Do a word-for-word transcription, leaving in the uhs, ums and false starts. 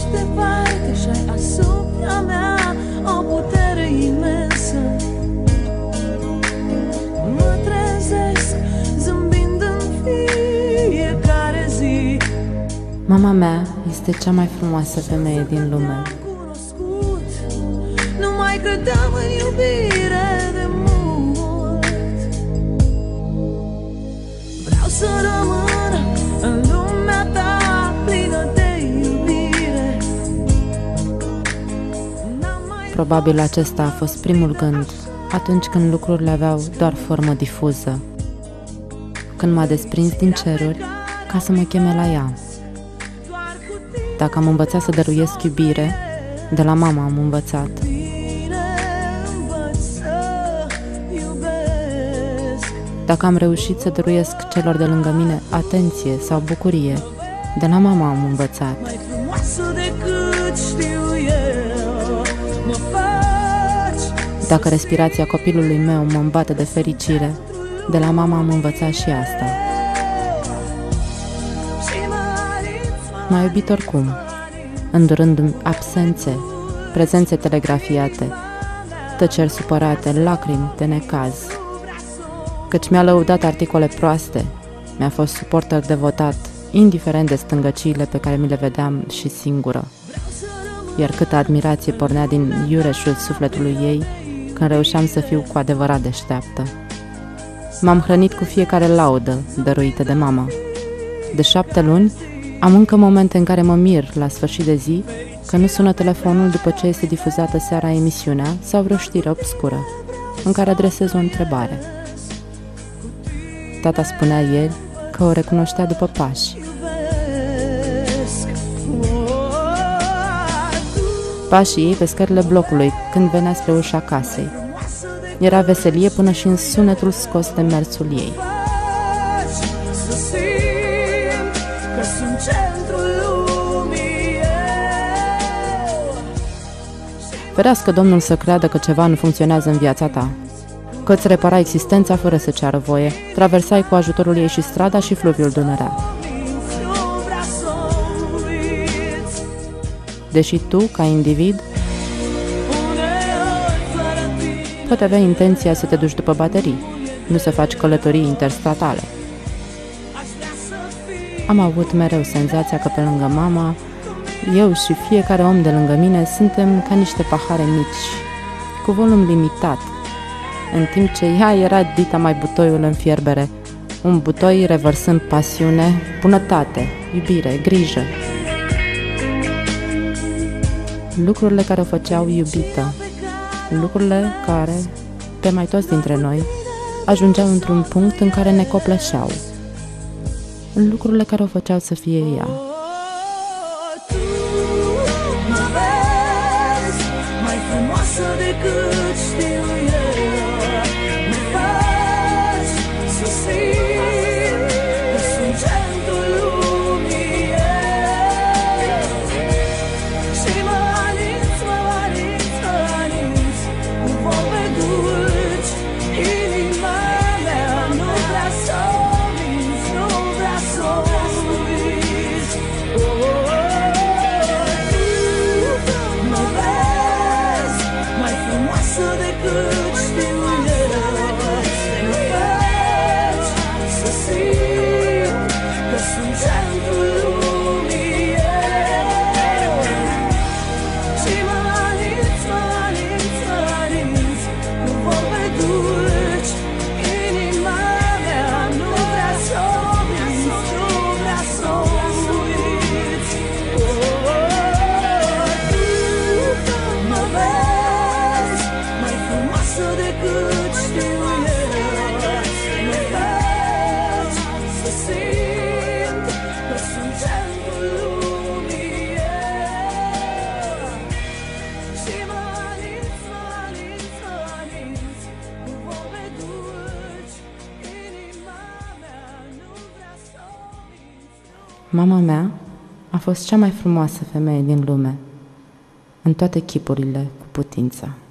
departe și ai asupra mea o putere imensă. Mă trezesc zâmbind în fiecare zi. Mama mea este cea mai frumoasă femeie din lume. Nu mai credeam în iubire de mult. Vreau să rămân în lumea ta plină de iubire. Probabil acesta a fost primul gând atunci când lucrurile aveau doar formă difuză, când m-a desprins din ceruri ca să mă cheme la ea. Dacă am învățat să dăruiesc iubire, de la mama am învățat. Dacă am reușit să dăruiesc celor de lângă mine atenție sau bucurie, de la mama am învățat. Dacă respirația copilului meu mă îmbate de fericire, de la mama am învățat și asta. M-a iubit oricum, îndurându-mi absențe, prezențe telegrafiate, tăceri supărate, lacrimi de necaz. Căci mi-a lăudat articole proaste, mi-a fost suporter devotat, indiferent de stângăciile pe care mi le vedeam și singură. Iar câtă admirație pornea din iureșul sufletului ei când reușeam să fiu cu adevărat deșteaptă. M-am hrănit cu fiecare laudă dăruită de mama. De șapte luni am încă momente în care mă mir la sfârșit de zi că nu sună telefonul după ce este difuzată seara emisiunea sau vreo știre obscură în care adresez o întrebare. Tata spunea ieri că o recunoștea după pași. Pașii ei pe scările blocului când venea spre ușa casei. Era veselie până și în sunetul scos de mersul ei. Ferească Domnul să creadă că ceva nu funcționează în viața ta, că îți repara existența fără să ceară voie, traversai cu ajutorul ei și strada și fluviul Dunărea. Deși tu, ca individ, poate avea intenția să te duci după baterii, nu să faci călătorii interstatale. Am avut mereu senzația că pe lângă mama, eu și fiecare om de lângă mine suntem ca niște pahare mici, cu volum limitat, în timp ce ea era dita mai butoiul în fierbere, un butoi revărsând pasiune, bunătate, iubire, grijă. Lucrurile care o făceau iubită, lucrurile care, pe mai toți dintre noi, ajungeau într-un punct în care ne copleșeau, lucrurile care o făceau să fie ea. Decât știu eu, mă faci să simt că sunt centrul lumii și mă alinți, mă alinți, mă alinți cu vorbe dulci. Inima mea nu vrea să o minți, nu vrea să o uiți. Decât știu eu, mă faci să simt că sunt centrul lumii și mă alinți, mă alinți, mă alinți cu vorbe dulci. Inima mea nu vrea să o minți, nu vrea să o uiți. Mă vezi mai frumoasă decât știu eu, mă faci să simt că sunt centrul lumii și mă alinți, mă alinți, mă alinți cu vorbe dulci. Inima mea nu vrea să o minți. Mama mea a fost cea mai frumoasă femeie din lume, în toate chipurile cu putință.